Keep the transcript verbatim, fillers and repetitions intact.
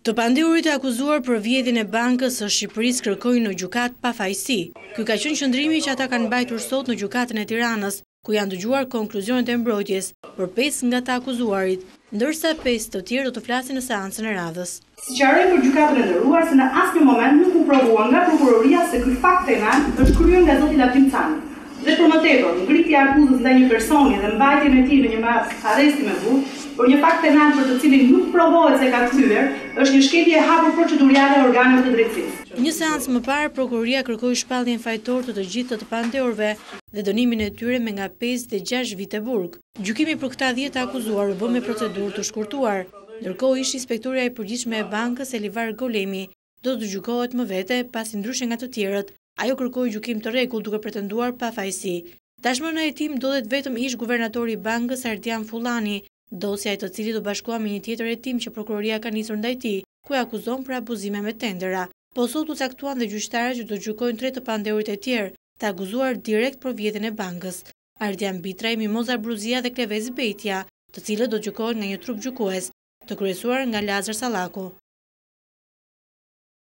Të pandehurit e akuzuar për vjedhjen e Bankës së Shqipërisë kërkojnë në gjykatë pafajësi. Ky ka qenë qëndrimi që ata kanë mbajtur sot në gjykatën e Tiranës, ku janë dëgjuar konkluzionet e mbrojtjes për pesë nga të akuzuarit, ndërsa pesë të tjerë do të flasin në seancën e radhës. Sqaroj për gjykatën e nderuar se në asnjë moment nuk u provua nga prokuroria se ky fakt penal është kryer nga zoti Latim Cani. Dhe për më tepër, ngritja e akuzës ndaj një personi dhe mbajtjen e tij në një mas arresti me burg për një fakt penal për të cilin nuk provohet se ka kryer, është një shkelje e hapur procedurale e organeve të drejtësisë. Një seancë më parë, prokuroria kërkoi shpalljen fajtor të të gjithë të të pandehurve dhe dënimin e tyre me nga pesë dhe gjashtë vite burg. Gjykimi për këta dhjetë akuzuar u bë me procedurë të shkurtuar, ndërkohë ish inspektoria e përgjithshme e bankës Elivar Golemi do të gjykohet më vete pasi ndryshe nga të tjerët, ajo kërkoi gjykim të rregull duke pretenduar pafajësi. Tashmë në hetim ndodhet vetëm ish guvernatori i bankës Ardian Fullani, dosja e të cilit do bashkohet me një tjetër hetim që prokuroria ka nisur ndaj tij, ku e akuzon për abuzime me tendera. Po sot u caktuan dhe gjyqtarët që do gjykojnë tre të pandehurit e tjerë, të akuzuar direkt për vjedhjen e bankës: Ardian Bitraj, Mimoza Bruzia dhe Klevez Bejtja, të cilët do gjykohen nga një trup gjykues, të kryesuar nga Lazar Sallaku.